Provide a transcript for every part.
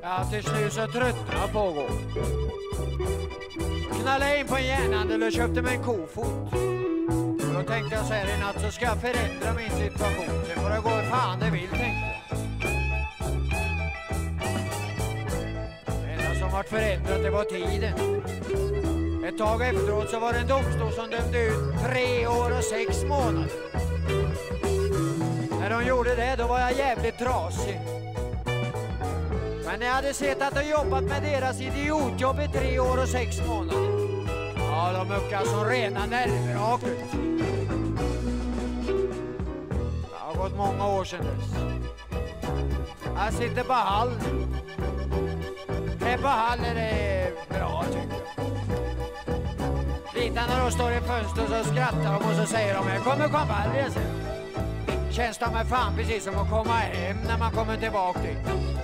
Ja, till slut så tröttnade på att gå. Knallade in på en järnhandel och köpte mig en kofot. Och då tänkte jag så här i natt så ska jag förändra min situation. Sen får det gå fan det vill, tänkte jag. Det enda som varit förändrat det var tiden. Ett tag efteråt så var det en domstol som dömde ut 3 år och 6 månader. När de gjorde det då var jag jävligt trasig. Men när jag hade sett att de jobbat med deras idiotjobb i 3 år och 6 månader. Ja, de muckar som rena nervraket. Det har gått många år sedan dess. Jag sitter på Hall. Det på Hall är det bra, tycker jag. Lite när de står i fönstret så skrattar de och så säger de: jag kommer champagne sen. Känns det med fan precis som att komma hem när man kommer tillbaka dit.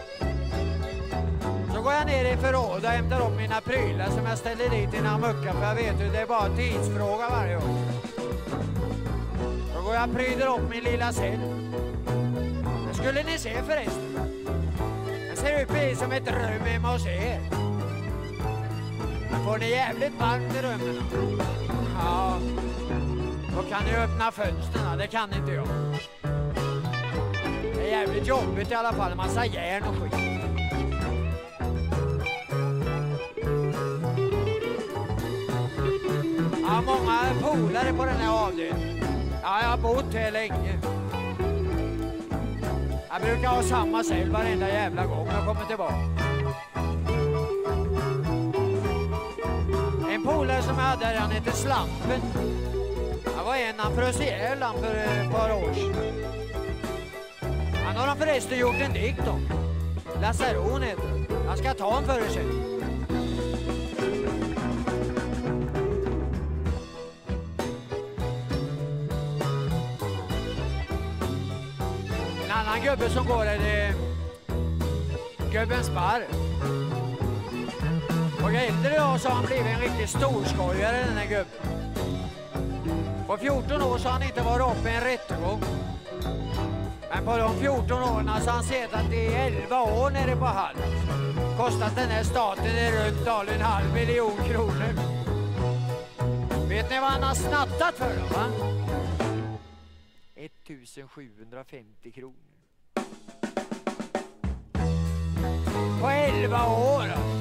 Så går jag ner i förråd och hämtar upp mina prylar som jag ställer dit innan muckar, för jag vet ju det är bara tidsfråga varje år. Så går jag och pryder upp min lilla cell. Det skulle ni se förresten. Den ser ut precis som ett rum hemma hos er. Men får ni jävligt varmt i rummen? Ja, då kan ni öppna fönsterna, det kan inte jag. Det är jävligt jobbigt i alla fall, en massa järn och skit. Jag har många polare på den här avdelningen. Ja, jag har bott här länge. Jag brukar ha samma cell varenda jävla gång jag kommer tillbaka. En polare som jag hade där, han heter Slampen. Jag var han frös ihjäl för ett par år sedan. Han har förresten gjort en dikt om. Lasaron heter det. Jag ska ta en för er sen. En annan gubbe som går är det gubben Sparr. Och äldre då så har han blivit en riktigt storskojare, den här gubben. På 14 år så har han inte varit uppe i en rättegång. Men på de 14 åren så har han suttit i 11 år nere på Hall. Kostat den här staten i runt tal 500 000 kronor. Vet ni vad han har snattat för då, va? 1750 kronor. På 11 år alltså.